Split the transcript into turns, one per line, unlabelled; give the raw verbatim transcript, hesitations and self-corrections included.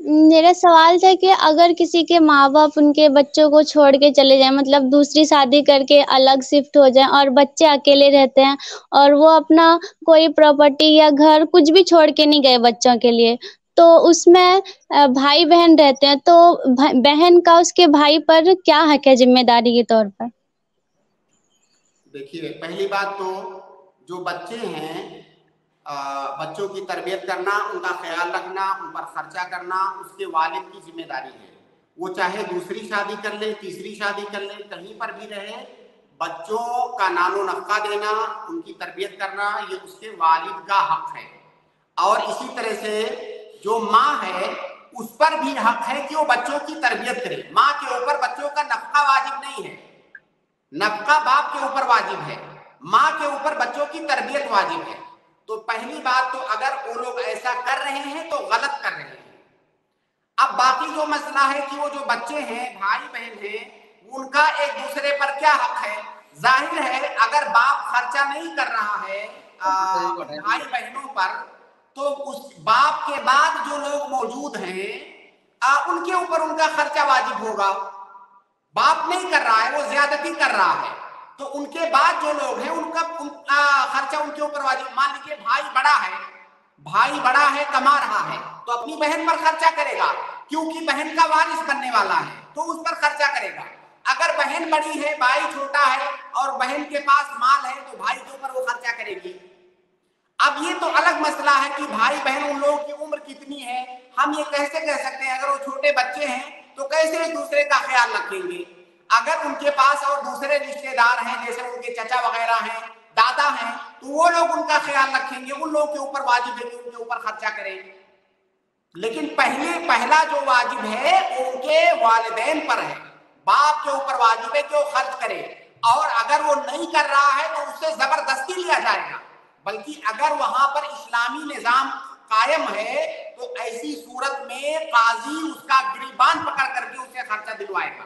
میرا سوال تھا کہ اگر کسی کے ماں باپ ان کے بچوں کو چھوڑ کے چلے جائیں، مطلب دوسری شادی کر کے الگ شفٹ ہو جائیں اور بچے اکیلے رہتے ہیں اور وہ اپنا کوئی پراپرٹی یا گھر کچھ بھی چھوڑ کے نہیں گئے بچوں کے لیے، تو اس میں آ، بھائی بہن رہتے ہیں، تو بھ- بہن کا اس کے بھائی پر کیا حق ہے ذمہ داری کے طور پر؟
دیکھیے، پہلی بات تو جو بچے ہیں، آ، بچوں کی تربیت کرنا، ان کا خیال رکھنا، ان پر خرچہ کرنا اس کے والد کی ذمہ داری ہے۔ وہ چاہے دوسری شادی کر لے، تیسری شادی کر لے، کہیں پر بھی رہے، بچوں کا نان و نفقہ دینا، ان کی تربیت کرنا، یہ اس کے والد کا حق ہے۔ اور اسی طرح سے جو ماں ہے اس پر بھی حق ہے کہ وہ بچوں کی تربیت کرے۔ ماں کے اوپر بچوں کا نفقہ واجب نہیں ہے، نفقہ باپ کے اوپر واجب ہے، ماں کے اوپر بچوں کی تربیت واجب ہے۔ تو پہلی بات تو اگر وہ لوگ ایسا کر رہے ہیں تو غلط کر رہے ہیں۔ اب باقی جو مسئلہ ہے کہ وہ جو بچے ہیں، بھائی بہن ہیں، ان کا ایک دوسرے پر کیا حق ہے؟ ظاہر ہے اگر باپ خرچہ نہیں کر رہا ہے بھائی بہنوں پر، تو اس باپ کے بعد جو لوگ موجود ہیں ان کے اوپر ان کا خرچہ واجب ہوگا۔ باپ نہیں کر رہا ہے، وہ زیادتی کر رہا ہے، تو ان کے بعد جو لوگ ہیں ان کا خرچہ ان کے اوپر واجب۔ مان لیجیے بھائی بڑا ہے، بھائی بڑا ہے، کما رہا ہے، تو اپنی بہن پر خرچہ کرے گا کیونکہ بہن کا وارث بننے والا ہے، تو اس پر خرچہ کرے گا۔ اگر بہن بڑی ہے، بھائی چھوٹا ہے اور بہن کے پاس مال ہے تو بھائی کے اوپر وہ خرچہ کرے گی۔ اب یہ تو الگ مسئلہ ہے کہ بھائی بہن ان لوگوں کی عمر کتنی ہے، ہم یہ کیسے کہہ سکتے ہیں؟ اگر وہ چھوٹے بچے ہیں تو کیسے ایک دوسرے کا خیال رکھیں گے؟ اگر ان کے پاس اور دوسرے رشتے دار ہیں، جیسے ان کے چچا وغیرہ ہیں، دادا ہیں، تو وہ لوگ ان کا خیال رکھیں گے، ان لوگوں کے اوپر واجب ہے کہ ان کے اوپر خرچہ کریں۔ لیکن پہلے پہلا جو واجب ہے وہ ان کے والدین پر ہے، باپ کے اوپر واجب ہے کہ وہ خرچ کرے، اور اگر وہ نہیں کر رہا ہے تو اس سے زبردستی لیا جائے گا۔ بلکہ اگر وہاں پر اسلامی نظام قائم ہے تو ایسی صورت میں قاضی اس کا گریبان پکڑ کر کے اسے خرچہ دلوائے گا۔